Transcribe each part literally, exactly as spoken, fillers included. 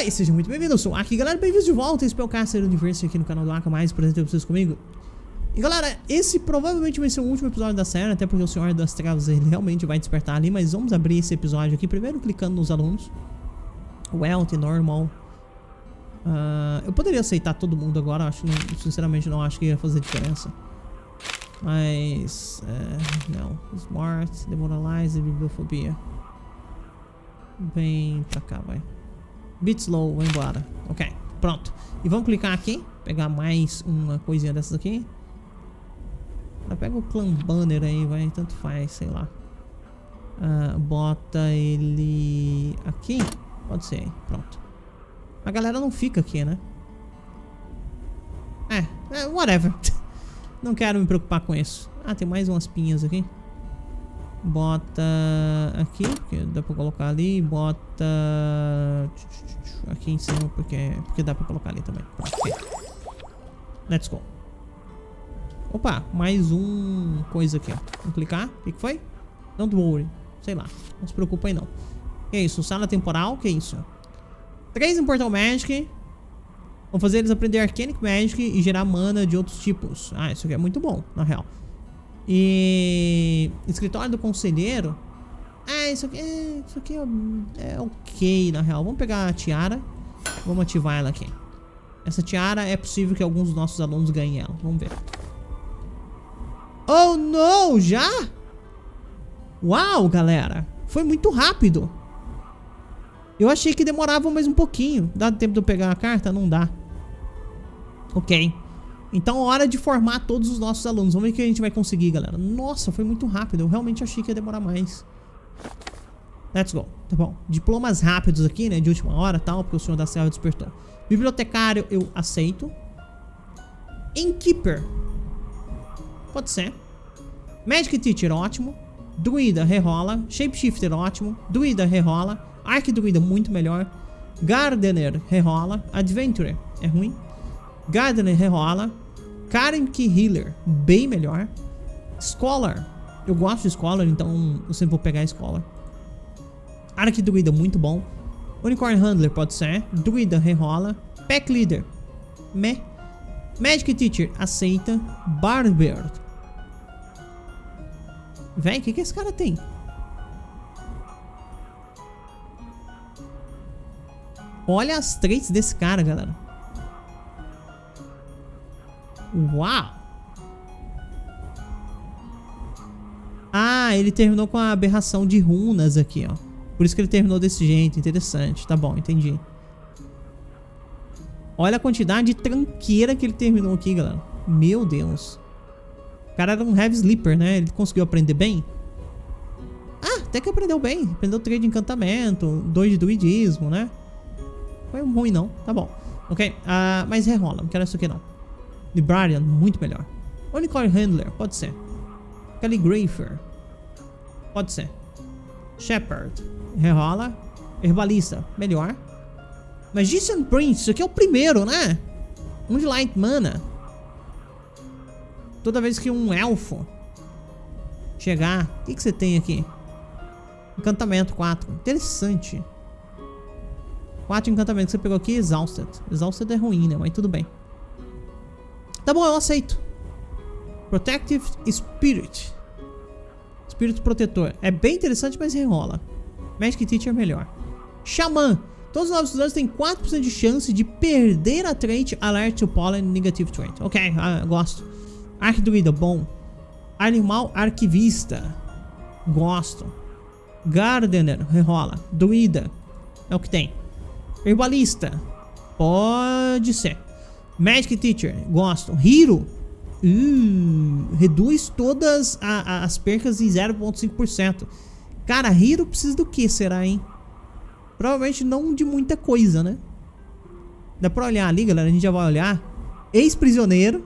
Oi, sejam muito bem-vindos, eu sou o Aki, galera, bem-vindos de volta, esse é o Spellcaster Universe aqui no canal do Aka, mais presente pra vocês comigo. E galera, esse provavelmente vai ser o último episódio da série, até porque o Senhor das Trevas ele realmente vai despertar ali, mas vamos abrir esse episódio aqui, primeiro clicando nos alunos. Wealth, Normal. Uh, eu poderia aceitar todo mundo agora, acho, não, sinceramente não acho que ia fazer diferença. Mas, é, não, Smart, Demoralize e Bibliofobia. Vem pra cá, vai. Beat slow, vai embora. Ok, pronto. E vamos clicar aqui, pegar mais uma coisinha dessas aqui. Pega o clan banner aí, vai, tanto faz, sei lá. Uh, bota ele aqui, pode ser, pronto. A galera não fica aqui, né? É, é whatever. Não quero me preocupar com isso. Ah, tem mais umas pinhas aqui. Bota aqui, porque dá pra colocar ali. Bota aqui em cima, porque, porque dá pra colocar ali também. Okay. Let's go. Opa, mais um coisa aqui, ó. Vamos clicar. O que foi? Don't worry. Sei lá, não se preocupa aí não. Que é isso? Sala temporal? Que é isso? Três em Portal Magic. Vamos fazer eles aprender Arcanic Magic e gerar mana de outros tipos. Ah, isso aqui é muito bom, na real. E... Escritório do Conselheiro. Ah, isso aqui é, isso aqui é, é ok, na real. Vamos pegar a tiara. Vamos ativar ela aqui. Essa tiara é possível que alguns dos nossos alunos ganhem ela. Vamos ver. Oh, não! Já? Uau, galera. Foi muito rápido. Eu achei que demorava mais um pouquinho. Dá tempo de eu pegar a carta? Não dá. Ok. Então, hora de formar todos os nossos alunos. Vamos ver o que a gente vai conseguir, galera. Nossa, foi muito rápido. Eu realmente achei que ia demorar mais. Let's go. Tá bom. Diplomas rápidos aqui, né? De última hora e tal, porque o Senhor da Selva despertou. Bibliotecário, eu aceito. Innkeeper. Pode ser. Magic Teacher, ótimo. Druida, rerola. Shapeshifter, ótimo. Druida, rerola. Arquidruida, muito melhor. Gardener, rerola. Adventurer, é ruim. Gardener, rerola. Karmic Healer, bem melhor. Scholar, eu gosto de Scholar, então eu sempre vou pegar Scholar. Arquidruida, muito bom. Unicorn Handler, pode ser. Druida, rerola. Pack Leader, meh. Magic Teacher, aceita. Barber. Véi, o que que esse cara tem? Olha as traits desse cara, galera. Uau! Ah, ele terminou com a aberração de runas aqui, ó. Por isso que ele terminou desse jeito. Interessante. Tá bom, entendi. Olha a quantidade de tranqueira que ele terminou aqui, galera. Meu Deus. O cara era um Heavy Sleeper, né? Ele conseguiu aprender bem. Ah, até que aprendeu bem. Aprendeu três de encantamento, dois de druidismo, né? Foi ruim não, tá bom. Ok, uh, mas rerola, não quero isso aqui não. Librarian, muito melhor. Unicorn Handler, pode ser. Calligrapher, pode ser. Shepherd, rerola. Herbalista, melhor. Magician Prince, isso aqui é o primeiro, né? Um de Light Mana. Toda vez que um elfo chegar, o que, que você tem aqui? Encantamento quatro, interessante. quatro encantamentos que você pegou aqui, Exhausted. Exhausted é ruim, né? Mas tudo bem. Tá bom, eu aceito. Protective Spirit. Espírito protetor. É bem interessante, mas rerola. Magic Teacher é melhor. Xamã. Todos os novos estudantes têm quatro por cento de chance de perder a trait Alert to Pollen Negative Trait. Ok, ah, gosto. Arquidruida, bom. Animal Arquivista. Gosto. Gardener, rerola. Druida. É o que tem. Herbalista, pode ser. Magic Teacher, gosto. Hero, uh, reduz todas a, a, as percas em zero vírgula cinco por cento. Cara, Hero precisa do que será, hein? Provavelmente não de muita coisa, né? Dá pra olhar ali, galera, a gente já vai olhar. Ex-prisioneiro.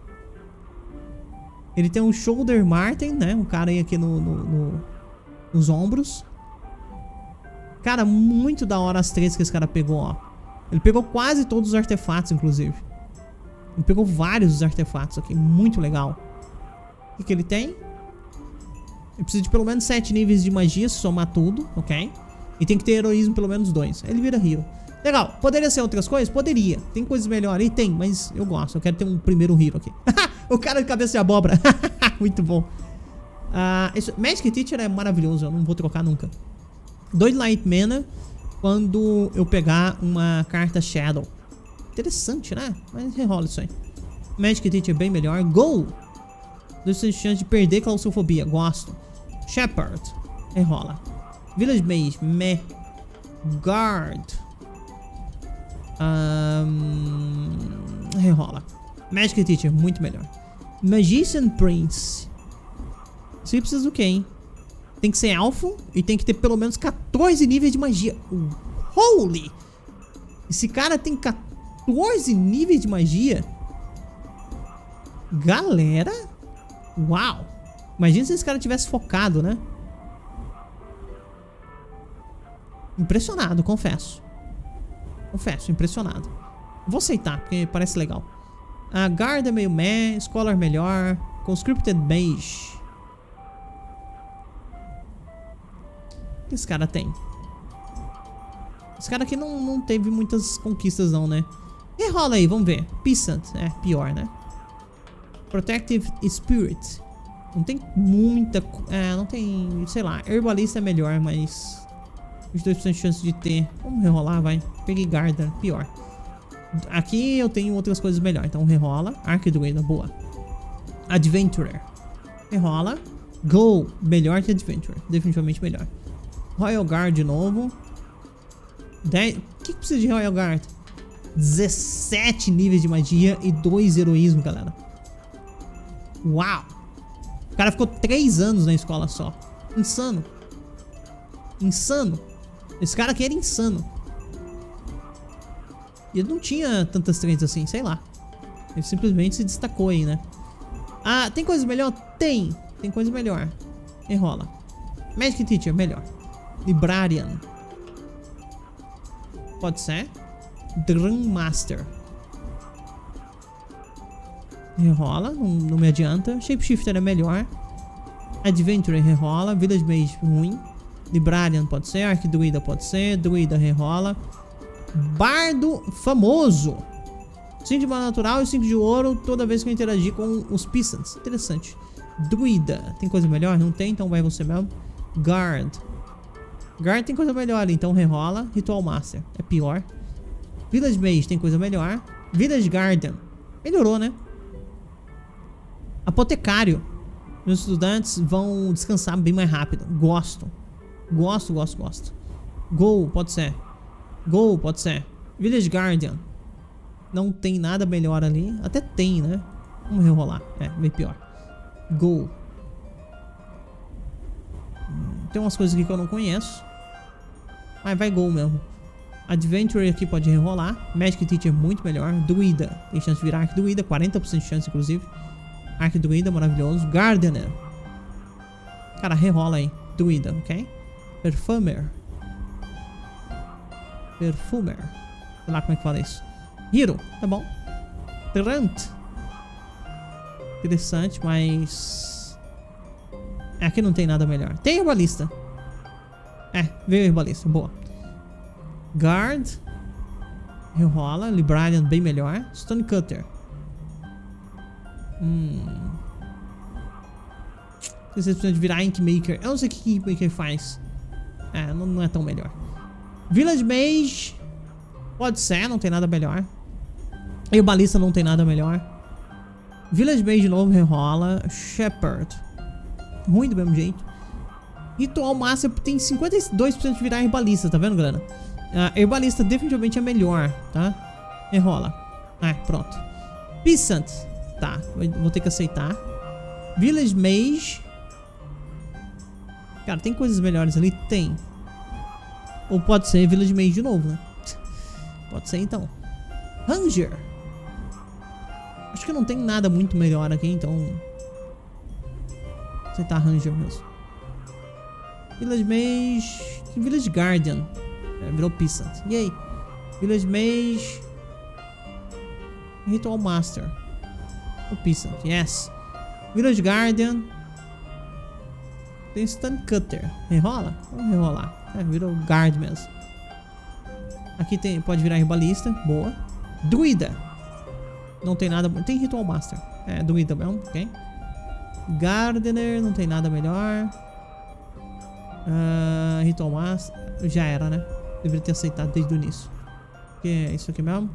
Ele tem um Shoulder Martin, né? Um cara aí aqui no, no, no, nos ombros. Cara, muito da hora as três que esse cara pegou, ó. Ele pegou quase todos os artefatos, inclusive. Ele pegou vários dos artefatos aqui. Muito legal. O que, que ele tem? Ele precisa de pelo menos sete níveis de magia, somar tudo, ok? E tem que ter heroísmo pelo menos dois. Ele vira hero. Legal. Poderia ser outras coisas? Poderia. Tem coisas melhores? Tem, mas eu gosto. Eu quero ter um primeiro hero aqui. O cara de cabeça de abóbora. Muito bom. Uh, esse Magic Teacher é maravilhoso. Eu não vou trocar nunca. Dois Light Mana quando eu pegar uma carta Shadow. Interessante, né? Mas rerola isso aí. Magic Teacher é bem melhor. Go! Dois chances de perder claustrofobia. Gosto. Shepherd. Rerola. Village Mage. Meh. Guard. Um, rerola. Magic Teacher. Muito melhor. Magician Prince. Você precisa do quê, hein? Tem que ser elfo e tem que ter pelo menos quatorze níveis de magia. Holy! Esse cara tem quatorze níveis de magia? Galera? Uau! Imagina se esse cara tivesse focado, né? Impressionado, confesso. Confesso, impressionado. Vou aceitar, porque parece legal. A Guard é meio meh, Scholar melhor. Conscripted Mage. O que esse cara tem? Esse cara aqui não, não teve muitas conquistas não, né? E rola aí, vamos ver. Peasant, é pior, né? Protective Spirit. Não tem muita... É, não tem... Sei lá, Herbalista é melhor, mas... Os dois por cento de chance de ter. Vamos rerolar, vai. Peguei Garden, pior. Aqui eu tenho outras coisas melhor. Então rerola. Arquidruida, boa. Adventurer. Rerola. Go, melhor que Adventurer. Definitivamente melhor. Royal Guard de novo. dez... O que, que precisa de Royal Guard? dezessete níveis de magia e dois heroísmo, galera. Uau! O cara ficou três anos na escola só. Insano. Insano. Esse cara aqui era insano. E ele não tinha tantas trades assim, sei lá. Ele simplesmente se destacou aí, né? Ah, tem coisa melhor? Tem. Tem coisa melhor. Enrola. Magic Teacher, melhor. Librarian. Pode ser. Drum Master. Rerola, não, não me adianta. Shapeshifter é melhor. Adventurer rerola. Village Mage ruim. Librarian pode ser. Arquidruida pode ser. Druida rerola. Bardo famoso. cinco de mana natural e cinco de ouro toda vez que eu interagir com os Peasants. Interessante. Druida. Tem coisa melhor? Não tem, então vai você mesmo. Guard. Guard tem coisa melhor, então rerola. Ritual Master. É pior. Village Mage tem coisa melhor. Village Guardian. Melhorou, né? Apotecário. Meus estudantes vão descansar bem mais rápido. Gosto. Gosto, gosto, gosto. Go, pode ser. Go, pode ser. Village Guardian. Não tem nada melhor ali. Até tem, né? Vamos rerolar. É, bem pior. Go. Tem umas coisas aqui que eu não conheço. Mas vai Go mesmo. Adventurer aqui pode rerolar. Magic Teacher muito melhor. Druida. Tem chance de virar Arquidruida. quarenta por cento de chance, inclusive. Arquidruida, maravilhoso. Gardener. Cara, rerola aí. Druida, ok? Perfumer. Perfumer. Sei lá como é que fala isso. Hero, tá bom. Trant. Interessante, mas... Aqui não tem nada melhor. Tem herbalista. É, veio herbalista, boa. Guard. Rerola. Librarian bem melhor. Stonecutter. Hum. Vocês precisam de virar Inkmaker. Eu não sei o que Inkmaker faz. É, não, não é tão melhor. Village Mage. Pode ser, não tem nada melhor. Herbalista não tem nada melhor. Village Mage de novo, rerola. Shepherd. Ruim do mesmo jeito. Ritual Master tem cinquenta e dois por cento de virar herbalista, tá vendo, galera? Uh, herbalista definitivamente é melhor, tá? Rerola. Ah, pronto. Peasant. Tá, vou ter que aceitar. Village Mage. Cara, tem coisas melhores ali? Tem. Ou pode ser Village Mage de novo, né? Pode ser então. Ranger. Acho que não tem nada muito melhor aqui, então... Aceitar Ranger mesmo. Village Mage... Village Guardian. É, virou Peasant. E aí? Village Mage... Ritual Master. O Peasant, yes. Village Guardian. Tem Stonecutter. Rerola? Vamos rerolar. É, virou Guard mesmo. Aqui tem, pode virar herbalista. Boa. Druida. Não tem nada... Tem Ritual Master. É, druida mesmo, ok. Gardener, não tem nada melhor. Uh, Ritual Master. Já era, né? Deveria ter aceitado desde o início. Que é isso aqui mesmo.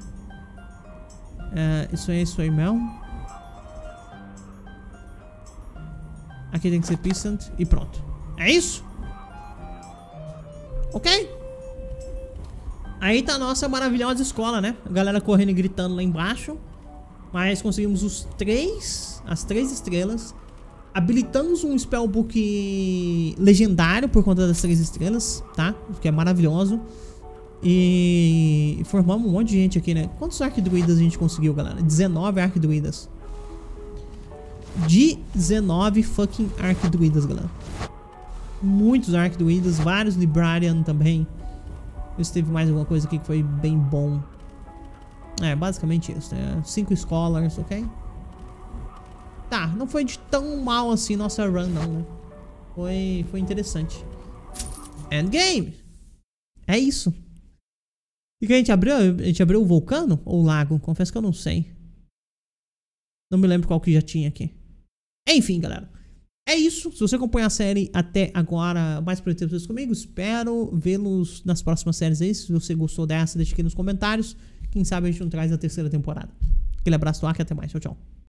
Uh, isso é isso aí mesmo. Aqui tem que ser Peasant e pronto. É isso? Ok? Aí tá a nossa maravilhosa escola, né? A galera correndo e gritando lá embaixo. Mas conseguimos os três... As três estrelas. Habilitamos um spellbook legendário por conta das três estrelas, tá? Que é maravilhoso. E formamos um monte de gente aqui, né? Quantos arquidruidas a gente conseguiu, galera? dezenove arquidruidas. dezenove fucking arquidruidas, galera. Muitos arquidruidas, vários librarian também. Ver se teve mais alguma coisa aqui que foi bem bom. É, basicamente isso, né? Cinco scholars, ok? Tá, não foi de tão mal assim nossa run, não, né? Foi, foi interessante. Endgame! É isso. E que a gente abriu? A gente abriu o vulcano ou o lago? Confesso que eu não sei. Não me lembro qual que já tinha aqui. Enfim, galera. É isso. Se você acompanha a série até agora, mais por tempo comigo, espero vê-los nas próximas séries aí. Se você gostou dessa, deixa aqui nos comentários. Quem sabe a gente não traz a terceira temporada. Aquele abraço do Ark e até mais. Tchau, tchau.